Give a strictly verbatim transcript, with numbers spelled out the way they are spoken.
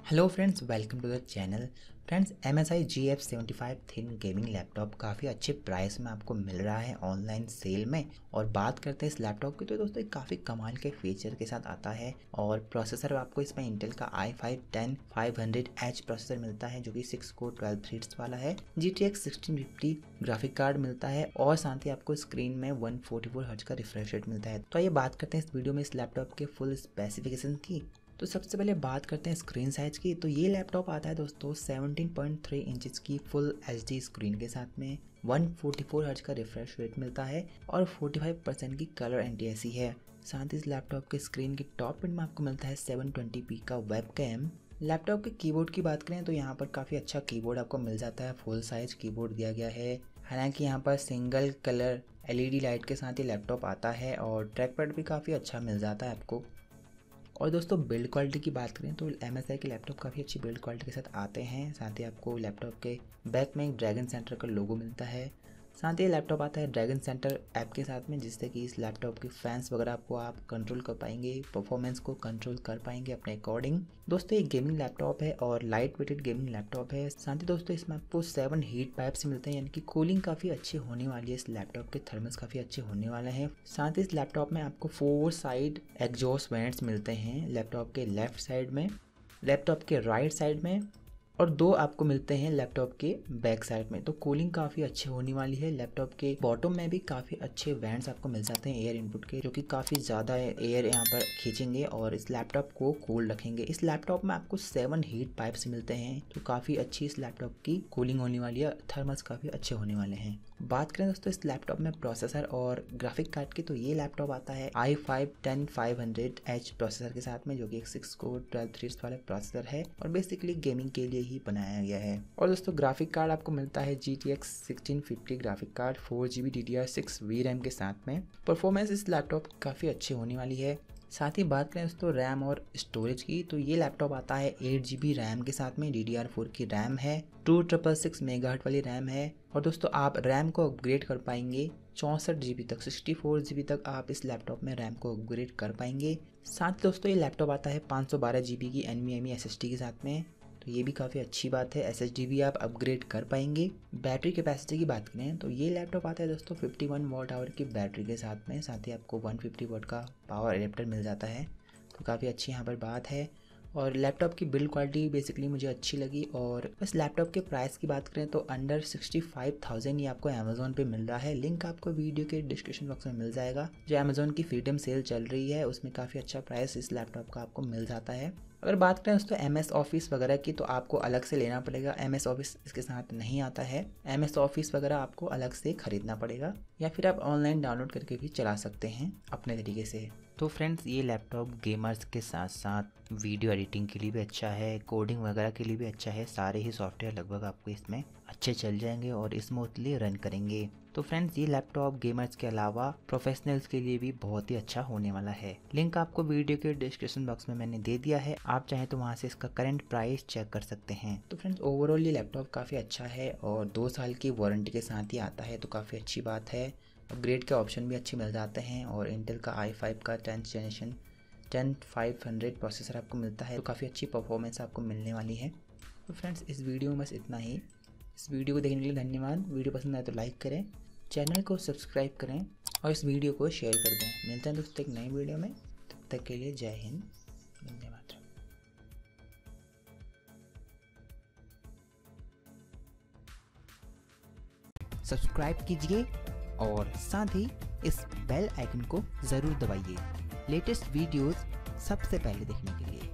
Hello friends, welcome to the channel. Friends, M S I G F seventy five thin gaming laptop काफ़ी अच्छे price में आपको मिल रहा है ऑनलाइन सेल में। और बात करते हैं इस लैपटॉप की तो दोस्तों काफ़ी कमाल के फीचर के साथ आता है। और प्रोसेसर आपको इसमें इंटेल का I five ten five hundred H processor मिलता है जो कि सिक्स कोर ट्वेल्व थ्रेड्स वाला है। G T X sixteen fifty graphic card मिलता है और साथ ही आपको स्क्रीन में वन फोर्टी फोर हर्ट्ज का रिफ्रेश रेट मिलता है। तो आइए बात करते हैं इस वीडियो में इस लैपटॉप के फुल स्पेसिफिकेशन की। तो सबसे पहले बात करते हैं स्क्रीन साइज की। तो ये लैपटॉप आता है दोस्तों सेवनटीन पॉइंट थ्री इंचेस की फुल एच डी स्क्रीन के साथ में। वन फोर्टी फोर हर्ट्ज का रिफ्रेश रेट मिलता है और फोर्टी फाइव परसेंट की कलर एंटी है। साथ ही इस लैपटॉप के स्क्रीन के टॉप एंड में आपको मिलता है सेवन ट्वेंटी पी का वेबकैम। लैपटॉप के कीबोर्ड की बात करें तो यहाँ पर काफ़ी अच्छा कीबोर्ड आपको मिल जाता है, फुल साइज कीबोर्ड दिया गया है। हालांकि यहाँ पर single colour L E D light के साथ ही लैपटॉप आता है और ट्रैक पैड भी काफ़ी अच्छा मिल जाता है आपको। और दोस्तों बिल्ड क्वालिटी की बात करें तो एम एस आई के लैपटॉप काफ़ी अच्छी बिल्ड क्वालिटी के साथ आते हैं। साथ ही आपको लैपटॉप के बैक में एक ड्रैगन सेंटर का लोगो मिलता है। साथ ही लैपटॉप आता है ड्रैगन सेंटर ऐप के साथ में, जिससे कि इस लैपटॉप के फैंस वगैरह आपको आप कंट्रोल कर पाएंगे, परफॉर्मेंस को कंट्रोल कर पाएंगे अपने अकॉर्डिंग। दोस्तों एक गेमिंग लैपटॉप है और लाइट वेटेड गेमिंग लैपटॉप है। साथ ही दोस्तों इसमें आपको सेवन हीट पाइप्स मिलते हैं, यानी कि कूलिंग काफ़ी अच्छी होने वाली है। इस लैपटॉप के थर्मल्स काफ़ी अच्छे होने वाले हैं। साथ ही इस लैपटॉप में आपको फोर साइड एग्जॉस्ट वेंट्स मिलते हैं, लैपटॉप के लेफ्ट साइड में, लैपटॉप के राइट साइड में और दो आपको मिलते हैं लैपटॉप के बैक साइड में। तो कूलिंग काफ़ी अच्छी होने वाली है। लैपटॉप के बॉटम में भी काफ़ी अच्छे वेंट्स आपको मिल जाते हैं एयर इनपुट के, जो कि काफ़ी ज़्यादा एयर यहाँ पर खींचेंगे और इस लैपटॉप को कूल रखेंगे। इस लैपटॉप में आपको सेवन हीट पाइप्स मिलते हैं, तो काफ़ी अच्छी इस लैपटॉप की कूलिंग होने वाली है। थर्मल्स काफ़ी अच्छे होने वाले हैं। बात करें दोस्तों इस लैपटॉप में प्रोसेसर और ग्राफिक कार्ड की, तो ये लैपटॉप आता है I five ten five hundred H processor के साथ में, जो कि एक सिक्स कोर ट्वेल्व थ्रेड्स वाला प्रोसेसर है और बेसिकली गेमिंग के लिए ही बनाया गया है। और दोस्तों ग्राफिक कार्ड आपको मिलता है G T X sixteen fifty graphic card four G B D D R six V RAM के साथ में। परफॉर्मेंस इस लैपटॉप काफ़ी अच्छी होने वाली है। साथ ही बात करें दोस्तों रैम और स्टोरेज की, तो ये लैपटॉप आता है एट जी बी रैम के साथ में, डी डी आर फोर की रैम है, टू ट्रिपल सिक्स मेगाहर्ट्ज वाली रैम है। और दोस्तों आप रैम को अपग्रेड कर पाएंगे चौंसठ जी बी तक, सिक्सटी फोर जी बी तक आप इस लैपटॉप में रैम को अपग्रेड कर पाएंगे। साथ ही दोस्तों ये लैपटॉप आता है पाँच सौ बारह जी बी की N V M E S S D के साथ में, तो ये भी काफ़ी अच्छी बात है। एस एस डी भी आप अपग्रेड कर पाएंगे। बैटरी कैपेसिटी की बात करें तो ये लैपटॉप आता है दोस्तों फिफ्टी वन वॉट आवर की बैटरी के साथ में। साथ ही आपको वन फिफ्टी वॉट का पावर एडेप्टर मिल जाता है, तो काफ़ी अच्छी यहाँ पर बात है। और लैपटॉप की बिल्ड क्वालिटी बेसिकली मुझे अच्छी लगी। और बस लैपटॉप के प्राइस की बात करें तो अंडर सिक्सटी फाइव थाउजेंड ये आपको अमेजोन पे मिल रहा है। लिंक आपको वीडियो के डिस्क्रिप्शन बॉक्स में मिल जाएगा। जो अमेजोन की फ्रीडम सेल चल रही है उसमें काफ़ी अच्छा प्राइस इस लैपटॉप का आपको मिल जाता है। अगर बात करें दोस्तों एम एस ऑफिस वगैरह की, तो आपको अलग से लेना पड़ेगा। एम एस ऑफिस इसके साथ नहीं आता है। एम एस ऑफिस वगैरह आपको अलग से खरीदना पड़ेगा या फिर आप ऑनलाइन डाउनलोड करके भी चला सकते हैं अपने तरीके से। तो फ्रेंड्स ये लैपटॉप गेमर्स के साथ साथ वीडियो एडिटिंग के लिए भी अच्छा है, कोडिंग वगैरह के लिए भी अच्छा है। सारे ही सॉफ्टवेयर लगभग आपको इसमें अच्छे चल जाएंगे और स्मूथली रन करेंगे। तो फ्रेंड्स ये लैपटॉप गेमर्स के अलावा प्रोफेशनल्स के लिए भी बहुत ही अच्छा होने वाला है। लिंक आपको वीडियो के डिस्क्रिप्शन बॉक्स में मैंने दे दिया है, आप चाहें तो वहां से इसका करंट प्राइस चेक कर सकते हैं। तो फ्रेंड्स ओवरऑल ये लैपटॉप काफ़ी अच्छा है और दो साल की वारंटी के साथ ही आता है, तो काफ़ी अच्छी बात है। अपग्रेड के ऑप्शन भी अच्छे मिल जाते हैं और इंटेल का आई फाइव का tenth generation ten five hundred processor आपको मिलता है, तो काफ़ी अच्छी परफॉर्मेंस आपको मिलने वाली है। तो फ्रेंड्स इस वीडियो में बस इतना ही। इस वीडियो को देखने के लिए धन्यवाद। वीडियो पसंद आए तो लाइक करें, चैनल को सब्सक्राइब करें और इस वीडियो को शेयर कर दें। मिलते हैं दोस्तों एक नई वीडियो में, तब तक के लिए जय हिंद, वंदे मातरम। सब्सक्राइब कीजिए और साथ ही इस बेल आइकन को ज़रूर दबाइए लेटेस्ट वीडियोस सबसे पहले देखने के लिए।